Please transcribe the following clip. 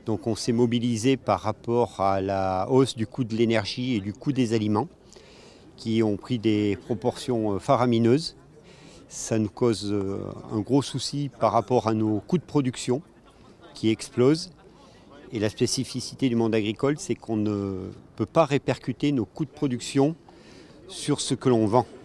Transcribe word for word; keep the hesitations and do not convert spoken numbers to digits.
Donc on s'est mobilisé par rapport à la hausse du coût de l'énergie et du coût des aliments qui ont pris des proportions faramineuses. Ça nous cause un gros souci par rapport à nos coûts de production qui explosent. Et la spécificité du monde agricole, c'est qu'on ne peut pas répercuter nos coûts de production sur ce que l'on vend.